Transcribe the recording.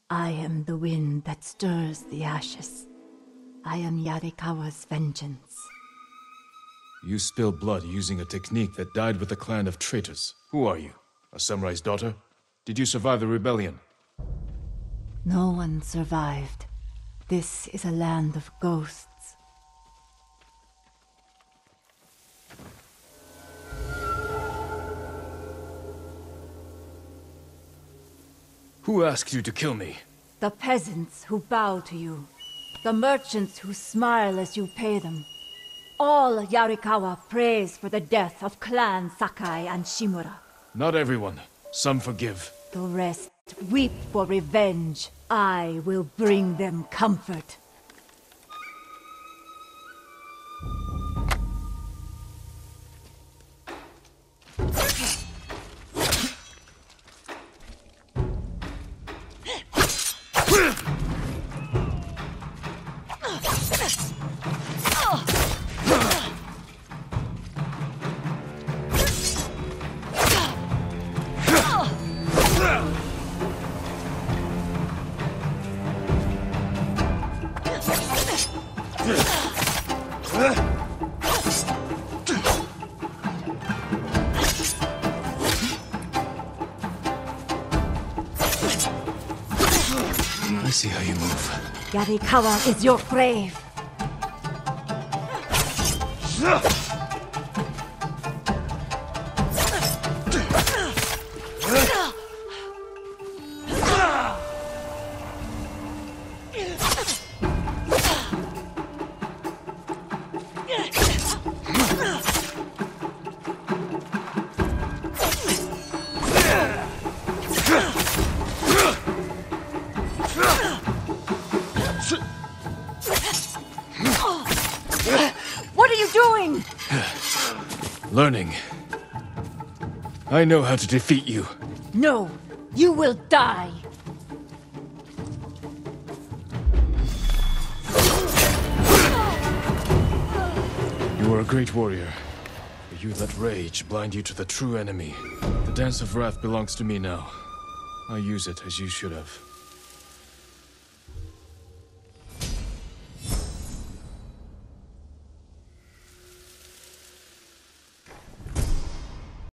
I am the wind that stirs the ashes. I am Yarikawa's vengeance. You spill blood using a technique that died with a clan of traitors. Who are you? A samurai's daughter? Did you survive the rebellion? No one survived. This is a land of ghosts. Who asked you to kill me? The peasants who bow to you. The merchants who smile as you pay them. All Yarikawa prays for the death of Clan Sakai and Shimura. Not everyone. Some forgive. The rest weep for revenge. I will bring them comfort. I see how you move. Yarikawa is your grave. What are you doing? Learning. I know how to defeat you. No, you will die. You are a great warrior. But you let rage blind you to the true enemy. The Dance of Wrath belongs to me now. I use it as you should have.